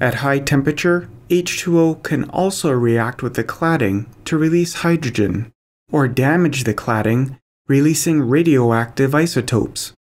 At high temperature, H2O can also react with the cladding to release hydrogen, or damage the cladding, releasing radioactive isotopes.